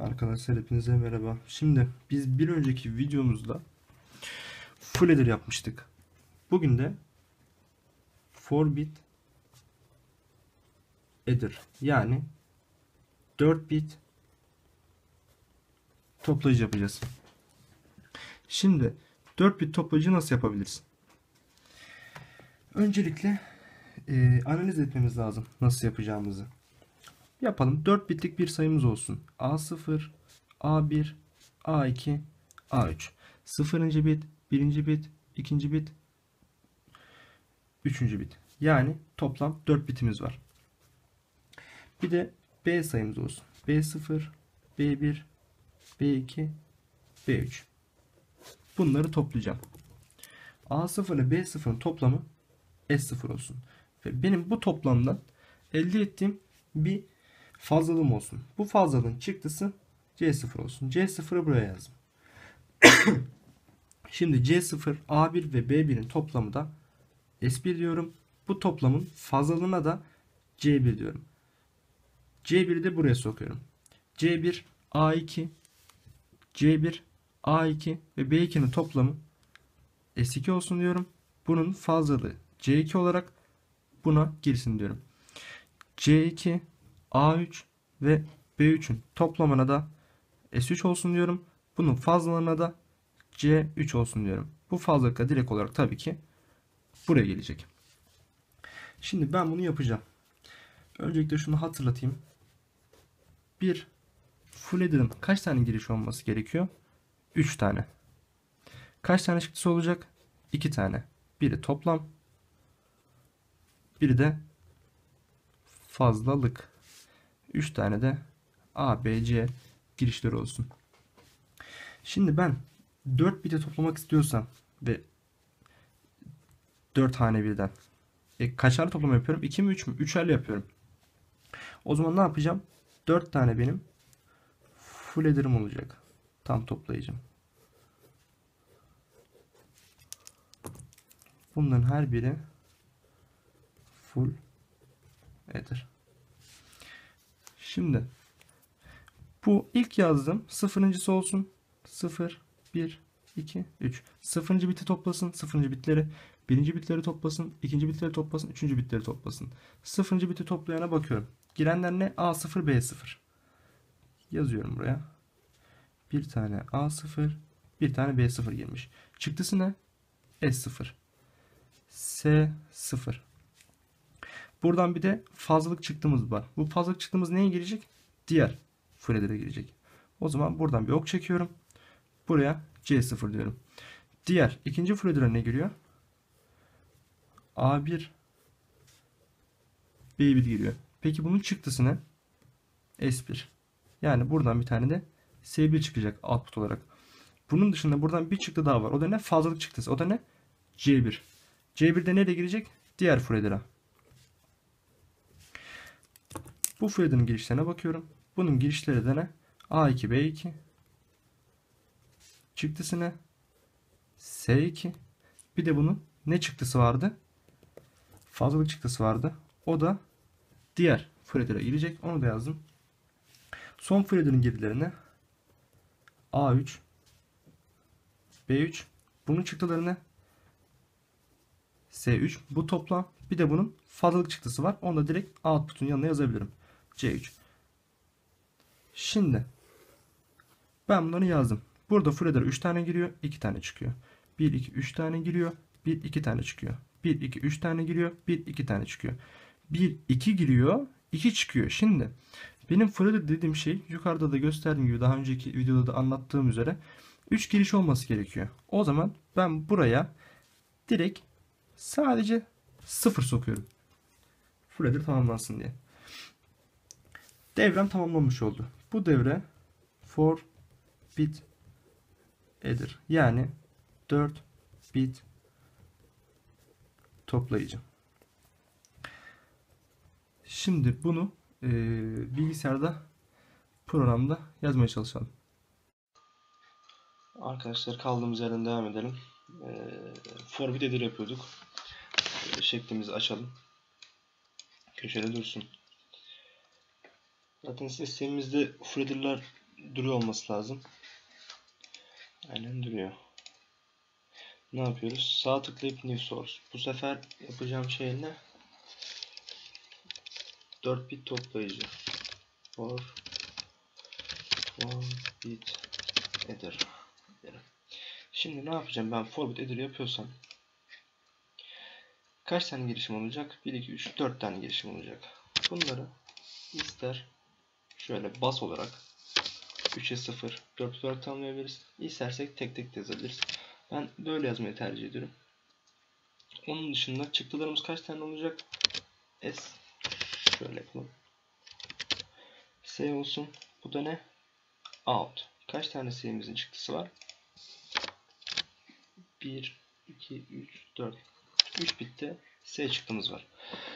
Arkadaşlar hepinize merhaba. Şimdi biz bir önceki videomuzda full header yapmıştık. Bugün de 4 bit header yani 4 bit toplayıcı yapacağız. Şimdi 4 bit toplayıcı nasıl yapabiliriz? Öncelikle analiz etmemiz lazım nasıl yapacağımızı. Yapalım. 4 bitlik bir sayımız olsun. A0, A1, A2, A3. 0. bit, 1. bit, 2. bit, 3. bit. Yani toplam 4 bitimiz var. Bir de B sayımız olsun. B0, B1, B2, B3. Bunları toplayacağım. A0 ile B0'ın toplamı S0 olsun. Ve benim bu toplamdan elde ettiğim bir fazlalığım olsun. Bu fazlalığın çıktısı C0 olsun. C0'ı buraya yazdım. Şimdi C0, A1 ve B1'in toplamı da S1 diyorum. Bu toplamın fazlalığına da C1 diyorum. C1'i de buraya sokuyorum. C1, A2, C1, A2 ve B2'nin toplamı S2 olsun diyorum. Bunun fazlalığı C2 olarak buna girsin diyorum. C2, A3 ve B3'ün toplamına da S3 olsun diyorum. Bunun fazlalığına da C3 olsun diyorum. Bu fazlalık da direkt olarak tabii ki buraya gelecek. Şimdi ben bunu yapacağım. Öncelikle şunu hatırlatayım. Bir full header'ın kaç tane giriş olması gerekiyor? 3 tane. Kaç tane çıktısı olacak? 2 tane. Biri toplam. Biri de fazlalık. 3 tane de A, B, C girişleri olsun. Şimdi ben 4 bit'e toplamak istiyorsam ve 4 hane birden. Kaç tane toplama yapıyorum? 2 mi 3 mü? 3'erli yapıyorum. O zaman ne yapacağım? 4 tane benim full header'ım olacak. Tam toplayıcım. Bunların her biri full header. Şimdi bu ilk yazdığım sıfırıncısı olsun. 0, 1, 2, 3. Sıfırıncı biti toplasın. Sıfırıncı bitleri. Birinci bitleri toplasın. İkinci bitleri toplasın. Üçüncü bitleri toplasın. Sıfırıncı biti toplayana bakıyorum. Girenler ne? A0, B0. Yazıyorum buraya. Bir tane A0, bir tane B0 girmiş. Çıktısı ne? S0. S0. Buradan bir de fazlalık çıktığımız var. Bu fazlalık çıktığımız neye girecek? Diğer full header'e girecek. O zaman buradan bir ok çekiyorum. Buraya C0 diyorum. Diğer ikinci full header'a ne giriyor? A1 B1 giriyor. Peki bunun çıktısı ne? S1. Yani buradan bir tane de S1 çıkacak output olarak. Bunun dışında buradan bir çıktı daha var. O da ne? Fazlalık çıktısı. O da ne? C1. C1'de nereye girecek? Diğer full header'a. Bu full header'ın girişlerine bakıyorum. Bunun girişleri de ne? A2 B2. Çıktısı ne? S2. Bir de bunun ne çıktısı vardı? Fazlalık çıktısı vardı. O da diğer full header'a girecek. Onu da yazdım. Son full header'ın girdilerine A3 B3. Bunun çıktıları ne? S3. Bu toplam. Bir de bunun fazlalık çıktısı var. Onu da direkt output'un yanına yazabilirim. C3. Şimdi ben bunları yazdım. Burada full header 3 tane giriyor. 2 tane çıkıyor. 1, 2, 3 tane giriyor. 1, 2 tane çıkıyor. 1, 2, 3 tane giriyor. 1, 2 tane çıkıyor. 1, 2 giriyor. 2 çıkıyor. Şimdi benim full header dediğim şey yukarıda da gösterdiğim gibi daha önceki videoda da anlattığım üzere 3 giriş olması gerekiyor. O zaman ben buraya direkt sadece 0 sokuyorum. Full header tamamlansın diye. Devrem tamamlanmış oldu. Bu devre for bit header yani 4 bit toplayıcı. Şimdi bunu bilgisayarda programda yazmaya çalışalım. Arkadaşlar kaldığımız yerden devam edelim. For bit header yapıyorduk. Şeklimizi açalım. Köşede dursun. Zaten sistemimizde full header'lar duruyor olması lazım. Aynen duruyor. Ne yapıyoruz? Sağ tıklayıp new source. Bu sefer yapacağım şey ne? 4 bit toplayıcı. For bit adder. Şimdi ne yapacağım? Ben for bit adder yapıyorsam kaç tane girişim olacak? 1, 2, 3, 4 tane girişim olacak. Bunları ister şöyle bas olarak 3'e 0, 4 olarak tanımlayabiliriz. İstersek tek tek de yazabiliriz. Ben böyle yazmayı tercih ediyorum. Onun dışında çıktılarımız kaç tane olacak? S şöyle yapalım. S olsun. Bu da ne? Out. Kaç tane S'imizin çıktısı var? 1, 2, 3, 4. 3 bitte S çıktığımız var.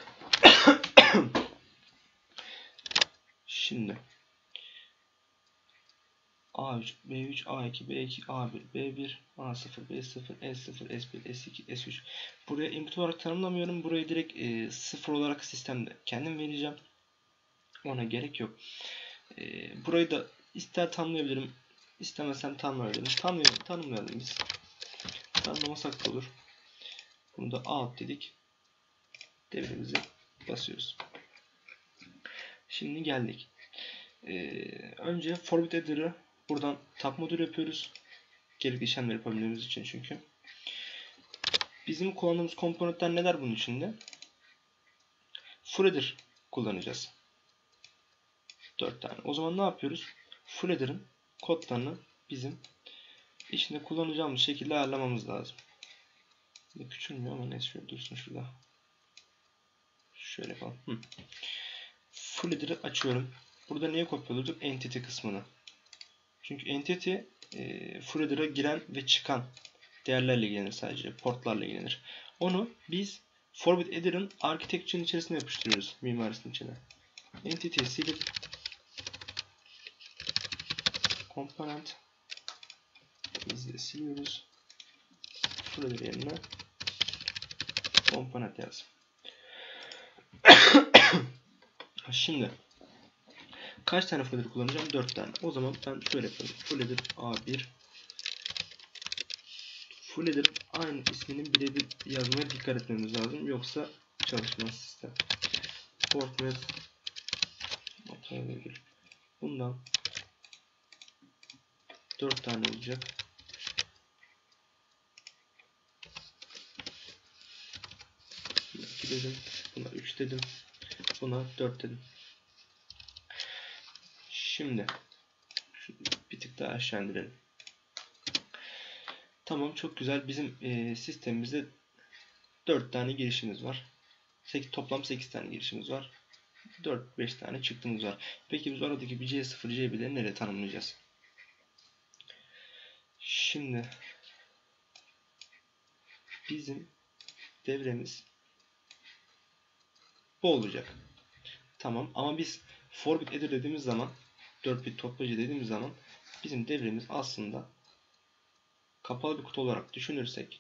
Şimdi A3, B3, A2, B2, A1, B1, A0, B0, S0, S1, S2, S3. Buraya input olarak tanımlamıyorum. Burayı direkt 0 olarak sistemde kendim vereceğim. Ona gerek yok. Burayı da ister tanımlayabilirim, istemesem tanımlayabilirim. Tanımlayalım biz. Tanımlamasak da olur. Bunu da out dedik. Devremizi basıyoruz. Şimdi geldik. Önce for bit adder'ı buradan tab modül yapıyoruz. Gerekli işlemleri yapabilmemiz için çünkü. Bizim kullandığımız komponentler neler bunun içinde? Full adder kullanacağız. 4 tane. O zaman ne yapıyoruz? Full adder'ın kodlarını bizim içinde kullanacağımız şekilde ayarlamamız lazım. Küçülmüyor ama neyse şöyle dursun şurada. Şöyle yapalım. Full adder'ı açıyorum. Burada neye kopyalıyorduk? Entity kısmını. Çünkü entity full adder'a giren ve çıkan değerlerle ilgilenir sadece. Portlarla ilgilenir. Onu biz for bit adder'ın architecture'ın içerisine yapıştırıyoruz. Mimarisinin içine. Entity'yi silip component bizde siliyoruz. Full adder yerine component yaz. Şimdi kaç tane full adder kullanacağım? 4 tane. O zaman ben şöyle yapayım. Full adder A1 full adder aynı isminin birebir yazmaya dikkat etmemiz lazım. Yoksa çalışmaz sistem. Portmet bundan 4 tane olacak. Buna 2 dedim. Buna 3 dedim. Buna 4 dedim. Şimdi bir tık daha aşağı indirelim. Tamam, çok güzel. Bizim sistemimizde 4 tane girişimiz var. Toplam 8 tane girişimiz var. 4-5 tane çıktığımız var. Peki biz oradaki bir C0, C1'leri nereye tanımlayacağız? Şimdi bizim devremiz bu olacak. Tamam, ama biz for bit adder dediğimiz zaman 4 bit toplayıcı dediğimiz zaman bizim devremiz aslında kapalı bir kutu olarak düşünürsek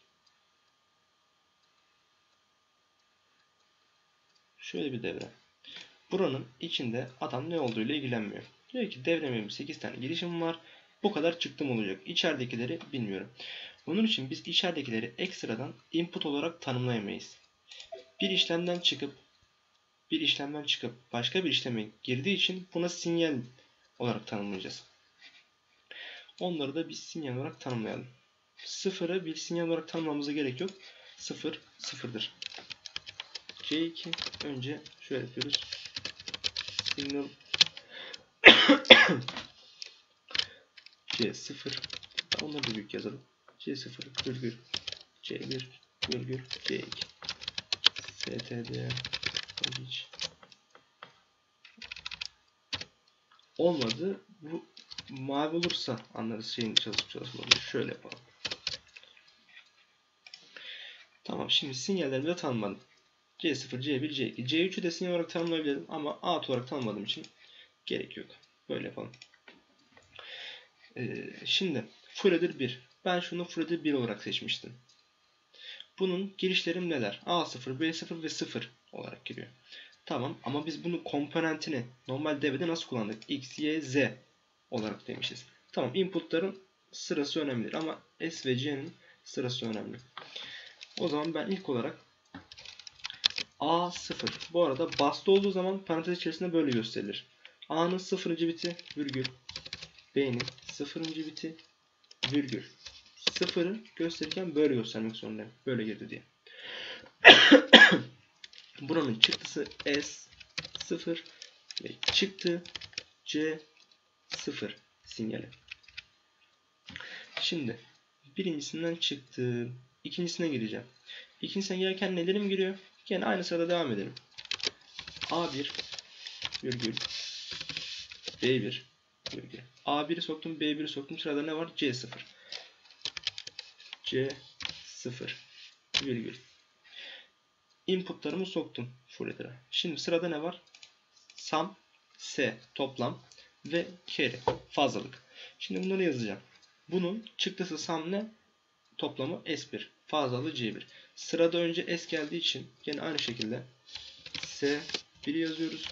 şöyle bir devre. Buranın içinde adam ne olduğuyla ilgilenmiyor. Diyor ki devremin 8 tane girişim var. Bu kadar çıktım olacak. İçeridekileri bilmiyorum. Bunun için biz içeridekileri ekstradan input olarak tanımlayamayız. Bir işlemden çıkıp başka bir işleme girdiği için buna sinyal olarak tanımlayacağız. Onları da biz sinyal olarak tanımlayalım. Sıfırı bir sinyal olarak tanımlamamıza gerek yok. Sıfır sıfırdır. C2 önce şöyle yapıyoruz. Signal C0, onları da büyük yazalım. C0 virgül C1 virgül C2 std hiç olmadı. Bu mavi olursa anlarız şeyin çalışıp çalışmadığını. Şöyle yapalım. Tamam, şimdi sinyallerimi de tanımladım. C0, C1, C2. C3'ü de sinyal olarak tanımlayabilirim ama out olarak tanımladığım için gerek yok. Böyle yapalım. Şimdi full adder 1. Ben şunu full adder 1 olarak seçmiştim. Bunun girişlerim neler? A0, B0 ve 0 olarak giriyor. Tamam, ama biz bunu komponentini normal devrede nasıl kullandık? X, Y, Z olarak demişiz. Tamam, inputların sırası önemlidir ama S ve C'nin sırası önemli. O zaman ben ilk olarak A0. Bu arada basta olduğu zaman parantez içerisinde böyle gösterilir. A'nın 0. biti virgül, B'nin 0. biti virgül. 0'ı gösterirken böyle göstermek zorundayım. Böyle girdi diye. Buranın çıktısı S0 ve çıktı C0 sinyali. Şimdi birincisinden çıktı. İkincisine gireceğim. İkincisine girerken nelerim giriyor? Yine aynı sırada devam edelim. A1 virgül B1 virgül. A1'i soktum, B1'i soktum. Sırada ne var? C0. C0 virgül. Inputlarımı soktum full header'a. Şimdi sırada ne var? Sum, S toplam ve carry fazlalık. Şimdi bunları yazacağım. Bunun çıktısı sum ne? Toplamı S1. Fazlalığı C1. Sırada önce S geldiği için yine aynı şekilde S1'i yazıyoruz.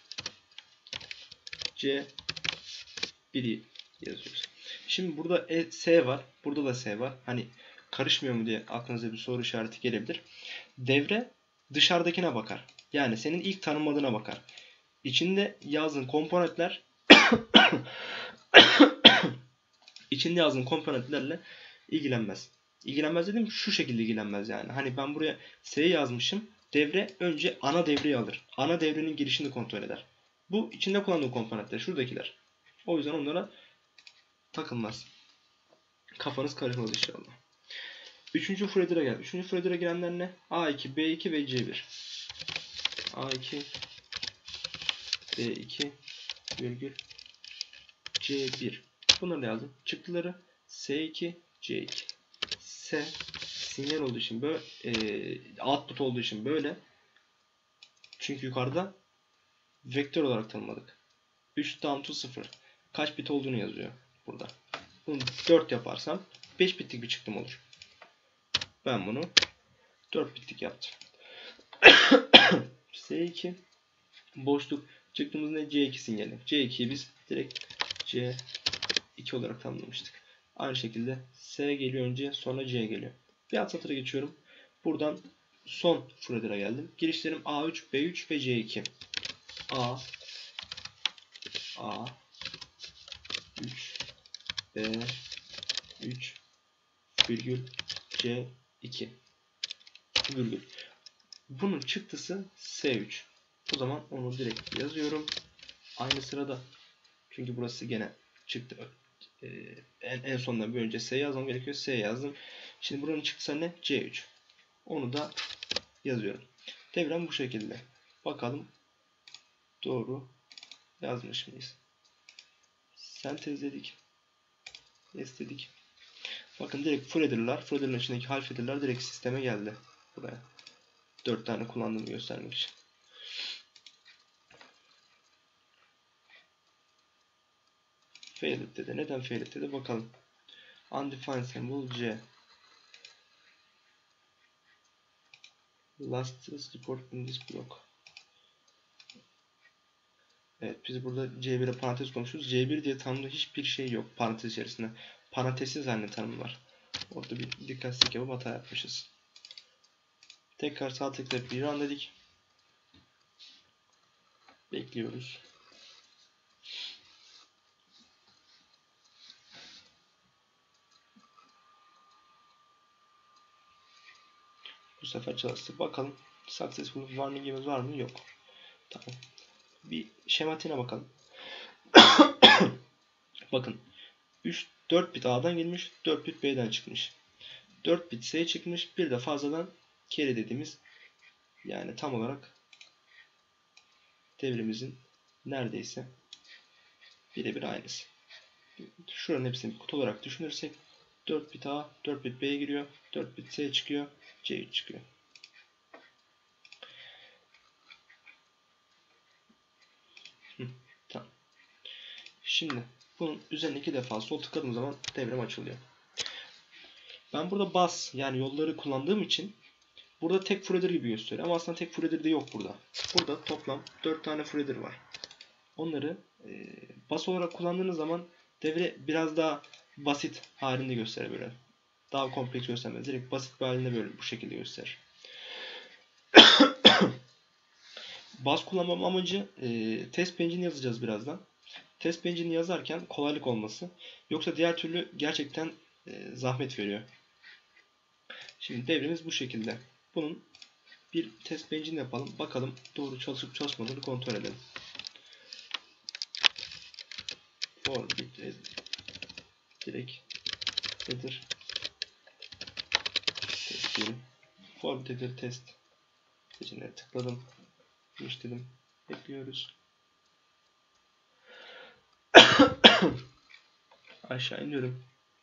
C1'i yazıyoruz. Şimdi burada S var. Burada da S var. Hani karışmıyor mu diye aklınıza bir soru işareti gelebilir. Devre dışarıdakine bakar. Yani senin ilk tanımladığına bakar. İçinde yazdığın komponentler içinde yazdığın komponentlerle ilgilenmez. İlgilenmez dediğim şu şekilde ilgilenmez yani. Hani ben buraya S yazmışım. Devre önce ana devreyi alır. Ana devrenin girişini kontrol eder. Bu içinde kullandığım komponentler. Şuradakiler. O yüzden onlara takılmaz. Kafanız karışmaz inşallah. Üçüncü Freddy'e gel. Üçüncü Freddy'e girenler ne? A2, B2 ve C1. A2, B2, virgül, C1. Bunları da yazdım. Çıktıları S2, C2. S sinyal olduğu için böyle, output olduğu için böyle. Çünkü yukarıda vektör olarak tanımladık. 3 down to 0. Kaç bit olduğunu yazıyor burada. Bunu 4 yaparsam 5 bitlik bir çıktım olur. Ben bunu 4 bitlik yaptım. S2 boşluk çıktığımız ne? C2 sinyali. C2'yi biz direkt C2 olarak tanımlamıştık. Aynı şekilde S geliyor önce, sonra C geliyor. Bir alt satıra geçiyorum. Buradan son Freddy'e geldim. Girişlerim A3, B3 ve C2. A 3 B 3 virgül C2 virgül. Bunun çıktısı S3. O zaman onu direkt yazıyorum. Aynı sırada. Çünkü burası gene çıktı. En sonunda bir önce S yazmam gerekiyor. S yazdım. Şimdi buranın çıktısı ne? C3. Onu da yazıyorum. Devrem bu şekilde. Bakalım doğru yazmış mıyız? Sentezledik. Dedik. Bakın direkt full header'lar, full header'ın içindeki half header'lar direkt sisteme geldi. Buraya. 4 tane kullandığımı göstermek için. Failed dedi. Neden failed dedi? Bakalım. Undefined symbol C. Last report in this block. Evet, biz burada C1'e parantez koymuşuz. C1 diye tanımda hiçbir şey yok parantez içerisinde. Parantezsiz halinde tanım var. Orada bir dikkatsizlik yapıp hata yapmışız. Tekrar sağ tıklayıp bir run dedik. Bekliyoruz. Bu sefer çalıştı. Bakalım successful warning'imiz var mı? Yok. Tamam. Bir şematine bakalım. Bakın 4 bit A'dan girmiş, 4 bit B'den çıkmış. 4 bit S çıkmış, bir de fazladan carry dediğimiz, yani tam olarak devrimizin neredeyse birebir aynısı. Şuranın hepsini kutu olarak düşünürsek 4 bit A, 4 bit B'ye giriyor, 4 bit S çıkıyor, C3 çıkıyor. Tamam. Şimdi bunun üzerine 2 defa sol tıkladığım zaman devrim açılıyor. Ben burada bus yani yolları kullandığım için burada tek Fredder gibi gösteriyor ama aslında tek Fredder de yok burada. Burada toplam 4 tane Fredder var. Onları bus olarak kullandığınız zaman Devre biraz daha basit halinde gösterir böyle. Daha kompleks göstermez. Direkt basit bir halinde böyle bu şekilde gösterir. Baz kullanmam amacı test pencerini yazacağız birazdan. Test pencerini yazarken kolaylık olması. Yoksa diğer türlü gerçekten zahmet veriyor. Şimdi devremiz bu şekilde. Bunun bir test bench'ini yapalım. Bakalım doğru çalışıp çalışmadığını kontrol edelim. For bit direkt header test diyelim. For bit header test seçeneğine tıkladım. Finish dedim. Bekliyoruz. Aşağı iniyorum.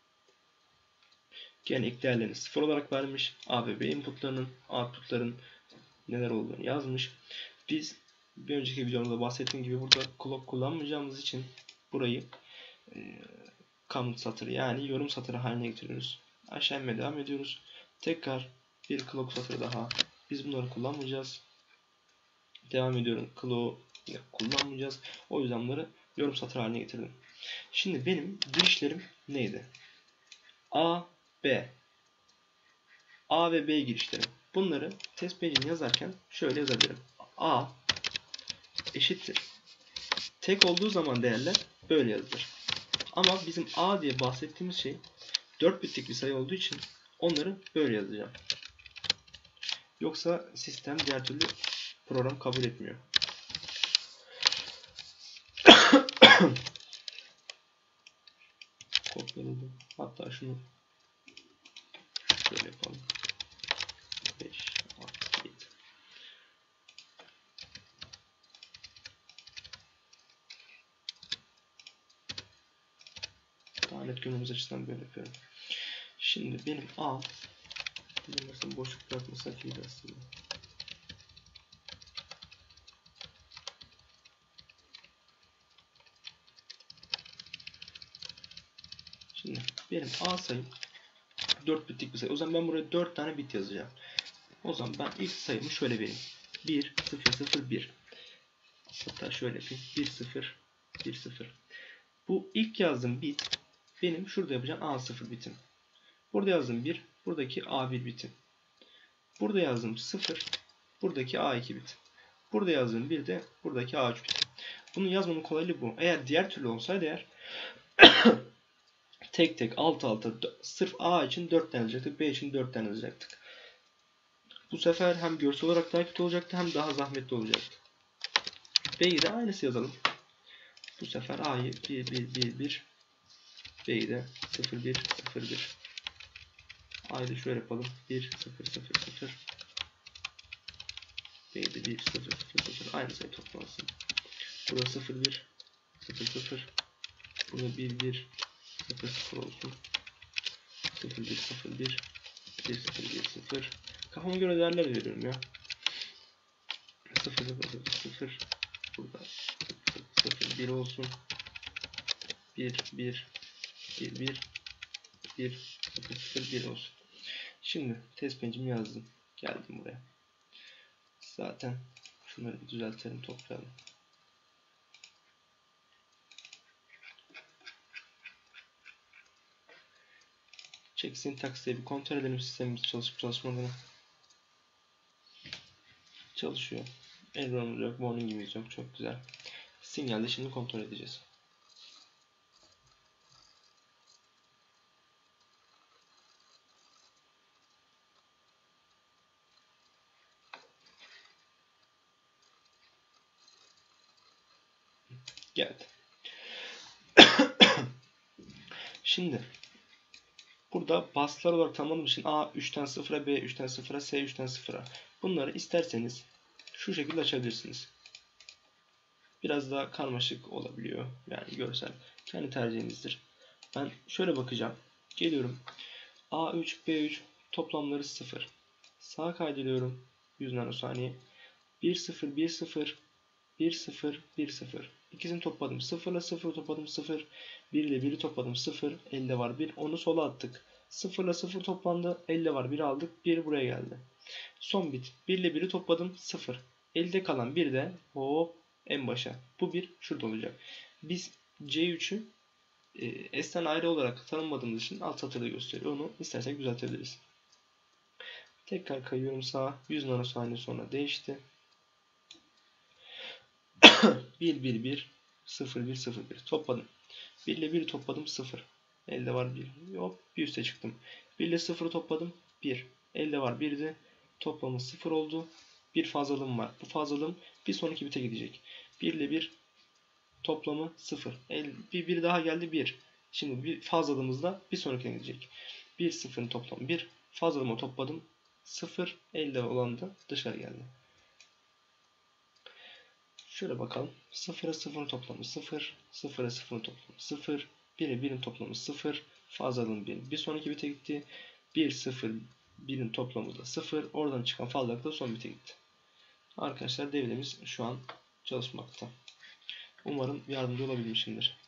Gene ilk değerlerini 0 olarak vermiş. A ve B inputlarının, outputların neler olduğunu yazmış. Biz bir önceki videomda bahsettiğim gibi burada clock kullanmayacağımız için burayı comment satırı yani yorum satırı haline getiriyoruz. Aşağı inmeye devam ediyoruz. Tekrar bir clock satırı daha. Biz bunları kullanmayacağız. Devam ediyorum. Clock kullanmayacağız. O yüzden bunları yorum satırı haline getirdim. Şimdi benim girişlerim neydi? A, B. A ve B girişlerim. Bunları test page'ini yazarken şöyle yazabilirim. A eşittir. Tek olduğu zaman değerler böyle yazılır. Ama bizim A diye bahsettiğimiz şey 4 bitlik bir sayı olduğu için onları böyle yazacağım. Yoksa sistem diğer türlü program kabul etmiyor. Kopyaladım. Hatta şunu şöyle yapalım. 5, 6, 7. Daha net görmemiz açısından böyle yapıyorum. Şimdi benim A nasıl boşluk bırakmasak iyiydi aslında. Şimdi benim A sayım 4 bitlik bir sayı. O zaman ben buraya 4 tane bit yazacağım. O zaman ben ilk sayımı şöyle vereyim. 1, 0, 0, 1. Hatta şöyle yapayım. 1, 0, 1, 0. Bu ilk yazdığım bit benim şurada yapacağım A0 bitim. Burada yazdığım 1, buradaki A1 bitim. Burada yazdığım 0, buradaki A2 bitim. Burada yazdığım 1 de buradaki A3 bitim. Bunu yazmanın kolaylığı bu. Eğer diğer türlü olsaydı eğer tek tek alt alta sırf A için 4 tane yazacaktık. B için 4 tane yazacaktık. Bu sefer hem görsel olarak daha kötü olacaktı hem daha zahmetli olacaktı. B'yi de aynısı yazalım. Bu sefer A'yı 1, 1, 1, 1. B'yi de 0, 1, 0, 1. A'yı da şöyle yapalım. 1, 0, 0, 0. B'yi de 1, 0, 0, 0. Aynı sayı toplansın. Burada 0, 1, 0, 0. Burada 1, 1, 0, 0 olsun. 0, 1, 0, 1. 1, 0, 1, 0. Kafama göre değerler veriyorum ya. 0, 0, 0, 0. Burada 0, 1 olsun. 1, 1, 1, 1. 1, 0, 0, 1 olsun. Şimdi test bench'imi yazdım. Geldim buraya. Zaten şunları bir düzeltelim, toplayalım. Check syntax diye bir kontrol edelim sistemimiz çalışıp çalışmadığını. Çalışıyor. Error yok, warning yok. Çok güzel. Sinyalde şimdi kontrol edeceğiz. Geldi. Şimdi burada bus'lar olarak tanımladığım için A 3'ten 0'a, B 3'ten 0'a, S 3'ten 0'a. Bunları isterseniz şu şekilde açabilirsiniz. Biraz daha karmaşık olabiliyor. Yani görsel. Kendi tercihinizdir. Ben şöyle bakacağım. Geliyorum. A3, B3 toplamları 0. Sağa kaydediyorum. 100 nanosaniye. 1, 0, 1, 0, 1, 0, 1, 0. İkisini topladım. 0 ile 0 topladım. 0. 1 ile 1'i topladım. 0. Elde var 1. Onu sola attık. 0 ile 0 toplandı. Elde var 1 aldık. 1 buraya geldi. Son bit. 1 ile 1'i topladım. 0. Elde kalan 1 de hop en başa. Bu 1 şurada olacak. Biz C3'ü S'ten ayrı olarak tanımladığımız için alt satırda gösteriyor. Onu istersek düzeltebiliriz. Tekrar kayıyorum sağa. 100 nanosaniye sonra değişti. 1 1 1 0 1 0 1 topladım. 1 ile 1'i topladım 0. Elde var 1. Hop bir üste çıktım. 1 ile 0'ı topladım 1. Elde var 1'di. Toplamı 0 oldu. Bir fazlalığım var. Bu fazlalığım bir sonraki bite gidecek. 1 ile 1 toplamı 0. Bir daha geldi 1. Şimdi bir fazlalığımız da bir sonrakine gidecek. 1 0'ın toplamı 1. Fazlalığımı topladım. 0 elde olan da dışarı geldi. Şöyle bakalım. 0'a 0'ın toplamı 0. 0'a 0'ın toplamı 0. 1'e 1'in toplamı 0. Fazlalığın 1. Bir sonraki bite gitti. 1 0 1'in toplamı da 0. Oradan çıkan fazlalık da son bite gitti. Arkadaşlar devremiz şu an çalışmakta. Umarım yardımcı olabilmişimdir.